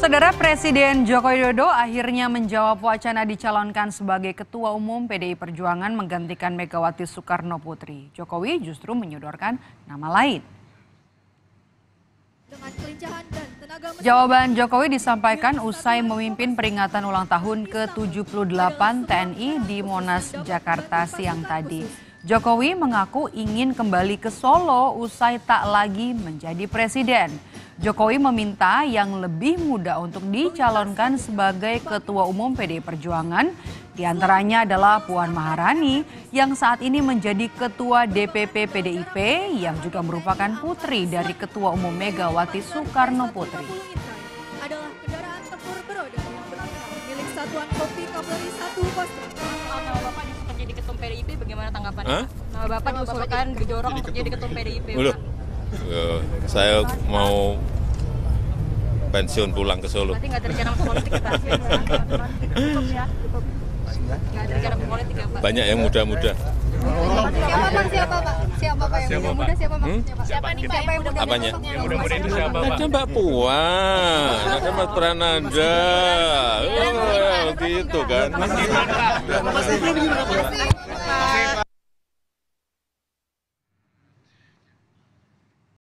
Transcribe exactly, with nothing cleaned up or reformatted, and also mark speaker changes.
Speaker 1: Saudara Presiden Joko Widodo akhirnya menjawab wacana dicalonkan sebagai Ketua Umum P D I Perjuangan menggantikan Megawati Soekarno Putri. Jokowi justru menyodorkan nama lain. Jawaban Jokowi disampaikan usai memimpin peringatan ulang tahun ke tujuh puluh delapan T N I di Monas, Jakarta siang tadi. Jokowi mengaku ingin kembali ke Solo usai tak lagi menjadi presiden. Jokowi meminta yang lebih muda untuk dicalonkan sebagai Ketua Umum P D I Perjuangan. Di antaranya adalah Puan Maharani yang saat ini menjadi Ketua D P P P D I P yang juga merupakan putri dari Ketua Umum Megawati Soekarno Putri.
Speaker 2: Adalah kendaraan tempur beroda yang berangkat milik Satuan Kopi Kapolri satu Kostrat.
Speaker 3: Nama Bapak diusulkan jadi Ketum P D I P, bagaimana tanggapannya?
Speaker 4: Hah?
Speaker 3: Nama Bapak diusulkan didorong untuk jadi Ketum P D I P.
Speaker 4: Loh, uh, saya mau pensiun pulang ke Solo.
Speaker 3: Berarti nggak ada rencana politik ya Pak? Nggak ada rencana politik ya Pak?
Speaker 4: Banyak yang muda-muda.
Speaker 2: Siapa Pak? Siapa Pak? Siapa Pak yang muda? Siapa Pak?
Speaker 4: Hmm?
Speaker 2: Siapa nih Pak yang muda?
Speaker 4: Apanya?
Speaker 2: Yang
Speaker 5: muda-muda itu siapa Pak?
Speaker 4: Ada Mbak Puan, ada Mas Prananda. Oh, gitu kan.
Speaker 2: Mas Gibran gimana Pak?